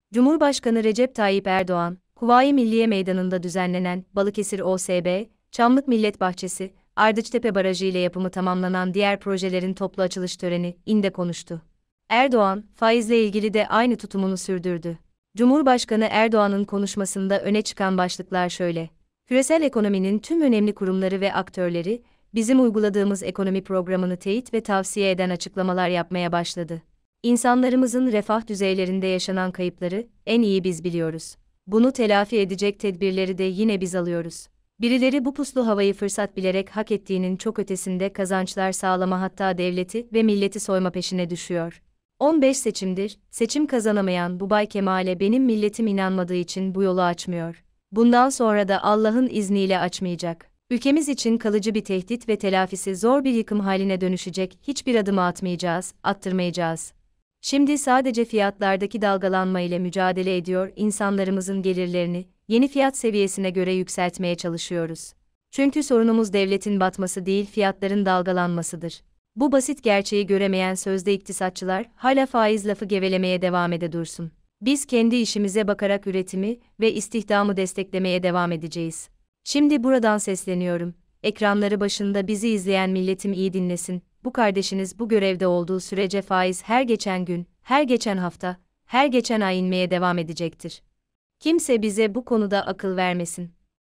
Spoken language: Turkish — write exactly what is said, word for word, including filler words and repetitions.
Cumhurbaşkanı Recep Tayyip Erdoğan, Kuvayi Milliye Meydanı'nda düzenlenen Balıkesir O S B, Çamlık Millet Bahçesi, Ardıçtepe Barajı ile yapımı tamamlanan diğer projelerin toplu açılış töreni inde konuştu. Erdoğan, faizle ilgili de aynı tutumunu sürdürdü. Cumhurbaşkanı Erdoğan'ın konuşmasında öne çıkan başlıklar şöyle: Küresel ekonominin tüm önemli kurumları ve aktörleri, bizim uyguladığımız ekonomi programını teyit ve tavsiye eden açıklamalar yapmaya başladı. İnsanlarımızın refah düzeylerinde yaşanan kayıpları en iyi biz biliyoruz. Bunu telafi edecek tedbirleri de yine biz alıyoruz. Birileri bu puslu havayı fırsat bilerek hak ettiğinin çok ötesinde kazançlar sağlama, hatta devleti ve milleti soyma peşine düşüyor. on beş seçimdir, seçim kazanamayan bu Bay Kemal'e benim milletim inanmadığı için bu yolu açmıyor. Bundan sonra da Allah'ın izniyle açmayacak. Ülkemiz için kalıcı bir tehdit ve telafisi zor bir yıkım haline dönüşecek hiçbir adımı atmayacağız, attırmayacağız. Şimdi sadece fiyatlardaki dalgalanma ile mücadele ediyor, insanlarımızın gelirlerini yeni fiyat seviyesine göre yükseltmeye çalışıyoruz. Çünkü sorunumuz devletin batması değil, fiyatların dalgalanmasıdır. Bu basit gerçeği göremeyen sözde iktisatçılar hala faiz lafı gevelemeye devam ede dursun. Biz kendi işimize bakarak üretimi ve istihdamı desteklemeye devam edeceğiz. Şimdi buradan sesleniyorum. Ekranları başında bizi izleyen milletim iyi dinlesin. Bu kardeşiniz bu görevde olduğu sürece faiz her geçen gün, her geçen hafta, her geçen ay inmeye devam edecektir. Kimse bize bu konuda akıl vermesin.